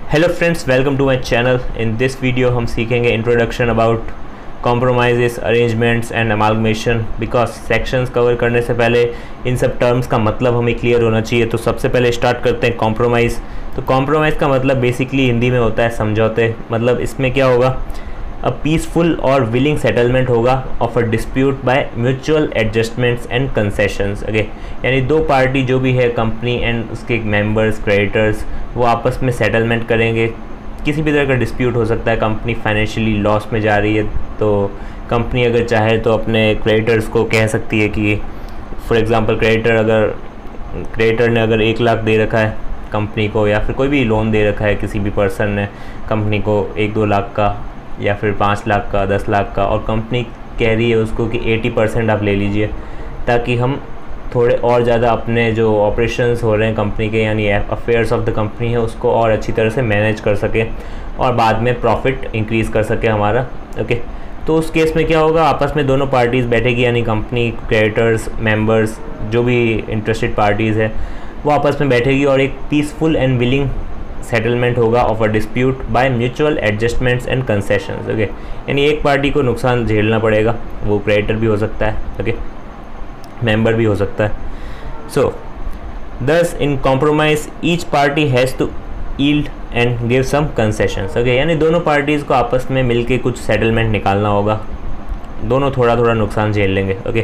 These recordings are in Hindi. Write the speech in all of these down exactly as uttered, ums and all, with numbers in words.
Hello friends, welcome to my channel. In this video हम सीखेंगे introduction about compromises, arrangements and amalgamation. Because sections cover करने से पहले इन सब टर्म्स का मतलब हमें क्लियर होना चाहिए। तो सबसे पहले स्टार्ट करते हैं कॉम्प्रोमाइज़। तो कॉम्प्रोमाइज़ का मतलब बेसिकली हिंदी में होता है समझौते। मतलब इसमें क्या होगा, अ पीसफुल और विलिंग सेटलमेंट होगा of a dispute by mutual adjustments and concessions. Okay, यानी दो पार्टी जो भी है, कंपनी एंड उसके मेंबर्स, क्रेडिटर्स, वो आपस में सेटलमेंट करेंगे। किसी भी तरह का डिस्प्यूट हो सकता है। कंपनी फाइनेंशियली लॉस में जा रही है तो कंपनी अगर चाहे तो अपने क्रेडिटर्स को कह सकती है कि फॉर एग्ज़ाम्पल क्रेडिटर अगर क्रेडिटर ने अगर एक लाख दे रखा है कंपनी को, या फिर कोई भी लोन दे रखा है किसी भी पर्सन ने कंपनी को एक दो लाख का या फिर पाँच लाख का, दस लाख का, और कंपनी कह रही है उसको कि अस्सी परसेंट आप ले लीजिए ताकि हम थोड़े और ज़्यादा अपने जो ऑपरेशंस हो रहे हैं कंपनी के, यानी अफेयर्स ऑफ द कंपनी है, उसको और अच्छी तरह से मैनेज कर सके और बाद में प्रॉफिट इंक्रीज़ कर सके हमारा। ओके, तो उस केस में क्या होगा, आपस में दोनों पार्टीज़ बैठेगी, यानी कंपनी, क्रेडिटर्स, मेंबर्स, जो भी इंटरेस्टेड पार्टीज़ है वो आपस में बैठेगी और एक पीसफुल एंड विलिंग सेटलमेंट होगा of a dispute by mutual adjustments and concessions. Okay, यानी एक पार्टी को नुकसान झेलना पड़ेगा, वो क्रेडिटर भी हो सकता है, ओके, मेंबर भी हो सकता है। So thus in compromise each party has to yield and give some concessions. Okay, यानी दोनों पार्टीज़ को आपस में मिलके कुछ सेटलमेंट निकालना होगा, दोनों थोड़ा थोड़ा नुकसान झेल लेंगे। Okay,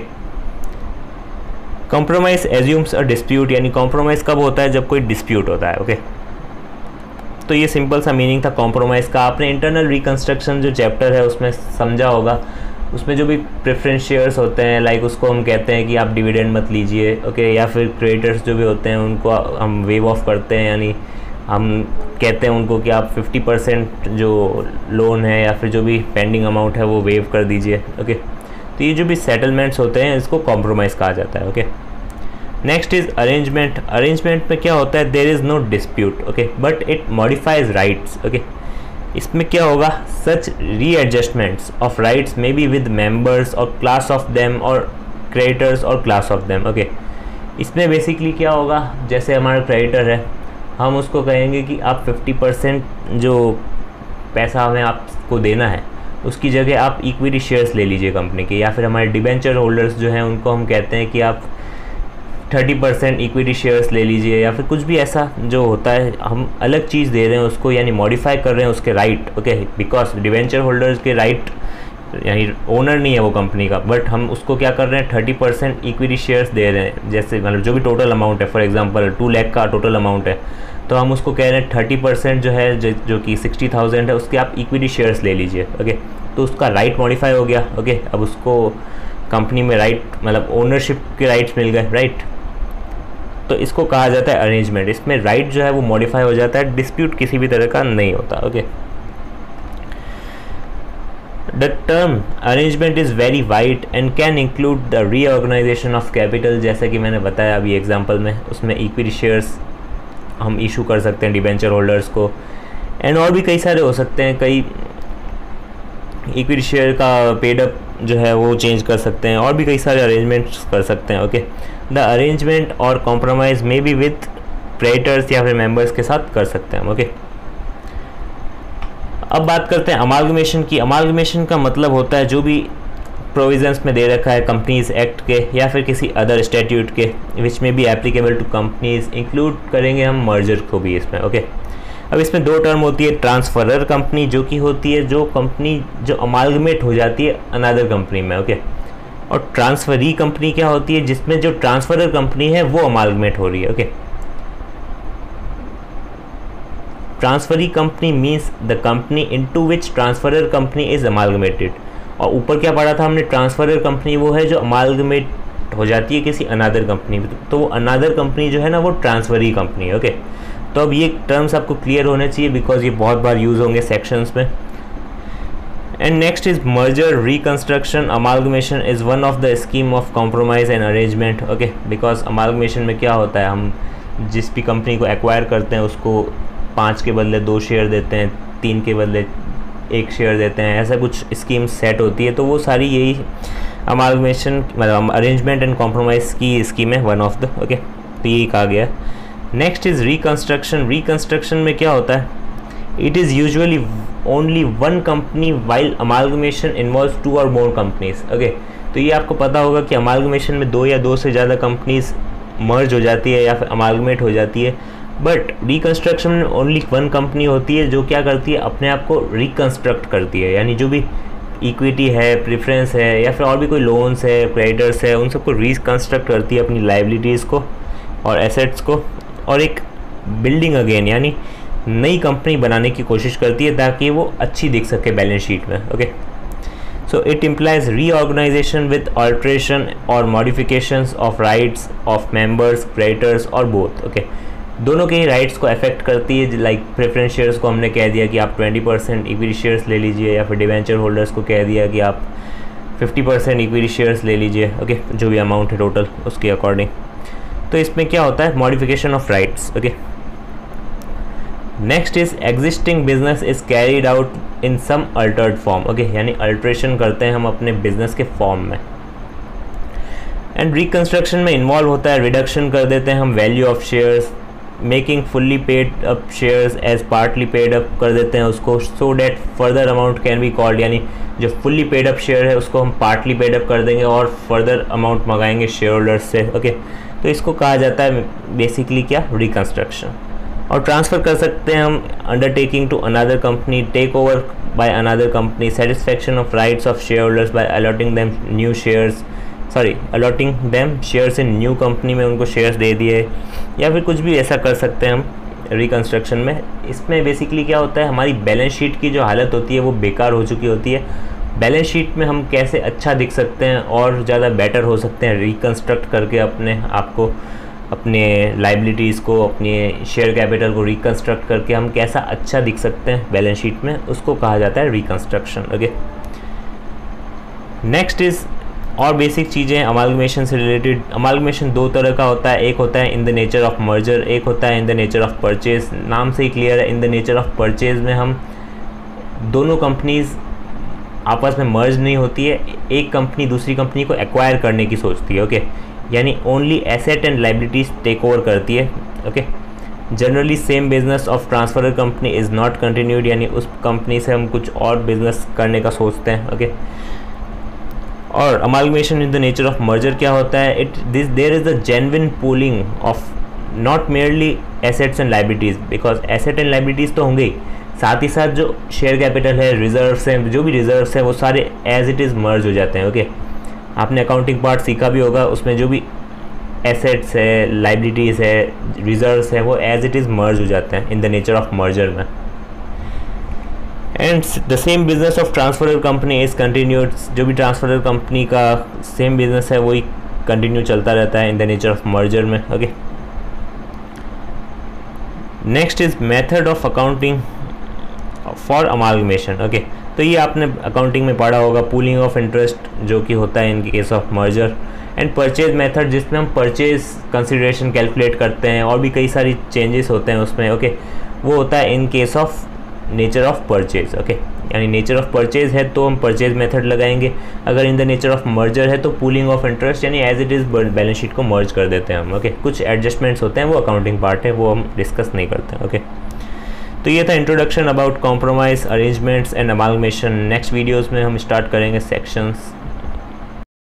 compromise assumes a dispute, यानी कॉम्प्रोमाइज़ कब होता है, जब कोई डिस्प्यूट होता है। Okay okay? तो ये सिंपल सा मीनिंग था कॉम्प्रोमाइज़ का। आपने इंटरनल रिकंस्ट्रक्शन जो चैप्टर है उसमें समझा होगा। उसमें जो भी प्रेफरेंस शेयर्स होते हैं, लाइक उसको हम कहते हैं कि आप डिविडेंड मत लीजिए, ओके, या फिर क्रेडिटर्स जो भी होते हैं उनको हम वेव ऑफ करते हैं, यानी हम कहते हैं उनको कि आप फिफ्टी परसेंट जो लोन है या फिर जो भी पेंडिंग अमाउंट है वो वेव कर दीजिए। ओके, तो ये जो भी सेटलमेंट्स होते हैं इसको कॉम्प्रोमाइज़ कहा जाता है। Okay, next is arrangement. Arrangement में क्या होता है, there is no dispute, okay, but it modifies rights. Okay, इसमें क्या होगा, such readjustments of rights may be with members और क्लास ऑफ देम और क्रेडिटर्स और क्लास ऑफ देम। ओके, इसमें बेसिकली क्या होगा, जैसे हमारा क्रेडिटर है, हम उसको कहेंगे कि आप फिफ्टी परसेंट जो पैसा हमें आपको देना है उसकी जगह आप इक्विटी शेयर्स ले लीजिए कंपनी के, या फिर हमारे डिबेंचर होल्डर्स जो हैं उनको हम कहते हैं कि आप थर्टी परसेंट इक्विटी शेयर्स ले लीजिए, या फिर कुछ भी ऐसा जो होता है हम अलग चीज़ दे रहे हैं उसको, यानी मॉडिफाई कर रहे हैं उसके right. Okay, because debenture holders के राइट, यानी ओनर नहीं है वो कंपनी का, बट हम उसको क्या कर रहे हैं, थर्टी परसेंट इक्विटी शेयर्स दे रहे हैं। जैसे मतलब जो भी टोटल अमाउंट है, फॉर एग्जांपल टू लाख का टोटल अमाउंट है, तो हम उसको कह रहे हैं थर्टी परसेंट जो है जो, जो कि सिक्सटी थाउजेंड है उसके आप इक्विटी शेयर्स ले लीजिए। ओके, तो उसका राइट मॉडिफाई हो गया। ओके, अब उसको कंपनी में राइट मतलब ओनरशिप के राइट्स मिल गए, राइट। तो इसको कहा जाता है अरेंजमेंट। इसमें राइट जो है वो मॉडिफाई हो जाता है, डिस्प्यूट किसी भी तरह का नहीं होता। Okay, the term arrangement is very wide and can include the reorganisation of capital, जैसे कि मैंने बताया अभी एग्जांपल में, उसमें इक्विटी शेयर्स हम इशू कर सकते हैं डिबेंचर होल्डर्स को, एंड और भी कई सारे हो सकते हैं। कई इक्विटी शेयर का पेड अप जो है वो चेंज कर सकते हैं, और भी कई सारे अरेंजमेंट्स कर सकते हैं। ओके, द अरेंजमेंट और compromise may be with creditors या फिर मेंबर्स के साथ कर सकते हैं। ओके, अब बात करते हैं अमालगमेशन की। अमालगमेशन का मतलब होता है जो भी प्रोविजंस में दे रखा है कंपनीज एक्ट के या फिर किसी अदर स्टैट्यूट के, which may be applicable to companies, include करेंगे हम मर्जर को भी इसमें। ओके, अब इसमें दो टर्म होती है, ट्रांसफरर कंपनी जो कि होती है जो कंपनी जो अमालगमेट हो जाती है अनदर कंपनी में। ओके, और ट्रांसफरी कंपनी क्या होती है, जिसमें जो ट्रांसफरर कंपनी है वो अमालगमेट हो रही है। Okay, transferee company means the company into which transferor company is amalgamated. और ऊपर क्या पढ़ा था हमने, ट्रांसफरर कंपनी वो है जो अमालगमेट हो जाती है किसी अनदर कंपनी में, तो वो अनदर कंपनी जो है ना वो ट्रांसफरी कंपनी है। ओके, तो अब ये टर्म्स आपको क्लियर होने चाहिए बिकॉज ये बहुत बार यूज़ होंगे सेक्शंस में। And next is merger reconstruction. Amalgamation is one of the scheme of compromise and arrangement. Okay, because amalgamation में क्या होता है, हम जिस भी कंपनी को एक्वायर करते हैं उसको पाँच के बदले दो शेयर देते हैं, तीन के बदले एक शेयर देते हैं, ऐसा कुछ स्कीम सेट होती है। तो वो सारी यही अमालगमेशन मतलब अरेंजमेंट एंड कॉम्प्रोमाइज़ की स्कीम है, वन ऑफ द। ओके, तो यही कहा गया है। Next is reconstruction. रिकंस्ट्रक्शन में क्या होता है, it is usually only one company while amalgamation involves two और मोर कंपनीज। ओके, तो ये आपको पता होगा कि अमालगमेशन में दो या दो से ज़्यादा कंपनीज मर्ज हो जाती है या फिर अमालगमेट हो जाती है, बट रिकन्स्ट्रक्शन में ओनली वन कंपनी होती है जो क्या करती है, अपने आप को रिकन्स्ट्रक्ट करती है। यानी जो भी इक्विटी है, प्रेफरेंस है या फिर और भी कोई लोन्स है, क्रेडिटर्स है, उन सबको रिकन्स्ट्रक्ट करती है, अपनी लाइबिलिटीज़ को और एसेट्स को, और एक बिल्डिंग अगेन यानी नई कंपनी बनाने की कोशिश करती है ताकि वो अच्छी दिख सके बैलेंस शीट में। Okay, so it implies reorganisation with alteration और modifications of rights of members, creditors और बोथ। ओके, दोनों के ही राइट्स को अफेक्ट करती है। लाइक प्रेफरेंस शेयर्स को हमने कह दिया कि आप ट्वेंटी परसेंट इक्विटी शेयर्स ले लीजिए, या फिर डिवेंचर होल्डर्स को कह दिया कि आप फिफ्टी परसेंट इक्विटी शेयर्स ले लीजिए। ओके, जो भी अमाउंट है टोटल उसके अकॉर्डिंग। तो इसमें क्या होता है, modification of rights. Okay, next is existing business is carried out in some altered form. Okay, यानी अल्ट्रेशन करते हैं हम अपने बिजनेस के फॉर्म में। एंड रिकन्स्ट्रक्शन में इन्वॉल्व होता है रिडक्शन कर देते हैं हम value of shares, making fully paid up shares as partly paid up कर देते हैं उसको, so that further amount can be called. यानी जो फुल्ली पेड अप शेयर है उसको हम पार्टली पेड अप कर देंगे और फर्दर अमाउंट मंगाएंगे शेयर होल्डर्स से। ओके, तो इसको कहा जाता है बेसिकली क्या, रिकन्स्ट्रक्शन। और ट्रांसफ़र कर सकते हैं हम undertaking to another company, take over by another company, satisfaction of rights of share holders by allotting them new shares, sorry allotting them shares in new company में उनको शेयर्स दे दिए, या फिर कुछ भी ऐसा कर सकते हैं हम रिकन्स्ट्रक्शन में। इसमें बेसिकली क्या होता है, हमारी बैलेंस शीट की जो हालत होती है वो बेकार हो चुकी होती है। बैलेंस शीट में हम कैसे अच्छा दिख सकते हैं और ज़्यादा बेटर हो सकते हैं रिकन्स्ट्रक्ट करके अपने आप को, अपने लाइबिलिटीज़ को, अपने शेयर कैपिटल को रिकन्स्ट्रक्ट करके हम कैसा अच्छा दिख सकते हैं बैलेंस शीट में, उसको कहा जाता है रिकन्स्ट्रक्शन। ओके, नेक्स्ट इज़ और बेसिक चीज़ें अमालगमेशन से रिलेटेड। अमालगमेशन दो तरह का होता है, एक होता है in the nature of merger, एक होता है in the nature of purchase. नाम से ही क्लियर है, in the nature of purchase में हम दोनों कंपनीज़ आपस में मर्ज नहीं होती है, एक कंपनी दूसरी कंपनी को एक्वायर करने की सोचती है। ओके, यानी only asset and liabilities take over करती है। Okay, generally same business of transfer company is not continued, यानी उस कंपनी से हम कुछ और बिजनेस करने का सोचते हैं। ओके, और amalgamation in the nature of merger क्या होता है, it this there is the genuine pooling of not merely assets and liabilities, because asset and liabilities तो होंगे ही, साथ ही साथ जो शेयर कैपिटल है, रिजर्व्स हैं, जो भी रिजर्व्स हैं वो सारे एज इट इज़ मर्ज हो जाते हैं। ओके, आपने अकाउंटिंग पार्ट सीखा भी होगा, उसमें जो भी एसेट्स है, लाइबिलिटीज़ है, रिजर्व्स है, वो एज इट इज़ मर्ज हो जाते हैं in the nature of merger में। And the same business of transfer company is continued, जो भी ट्रांसफर कंपनी का सेम बिजनेस है वही कंटिन्यू चलता रहता है in the nature of merger में। Okay, next is method of accounting for amalgamation. Okay, तो ये आपने अकाउंटिंग में पढ़ा होगा, पूलिंग ऑफ इंटरेस्ट जो कि होता है in case of merger, and purchase method जिसमें हम परचेज कंसिडरेशन कैलकुलेट करते हैं, और भी कई सारी चेंजेस होते हैं उसमें। ओके, वो होता है in case of nature of purchase. Okay, यानी नेचर ऑफ परचेज है तो हम परचेज मेथड लगाएंगे, अगर in the nature of merger है तो पूलिंग ऑफ इंटरेस्ट, यानी as it is balance sheet को मर्ज कर देते हैं हम। ओके, कुछ एडजस्टमेंट्स होते हैं वो अकाउंटिंग पार्ट है, वो हम डिस्कस नहीं करते हैं। ओके, तो ये था introduction about compromise, arrangements and amalgamation. Next videos में हम स्टार्ट करेंगे सेक्शंस।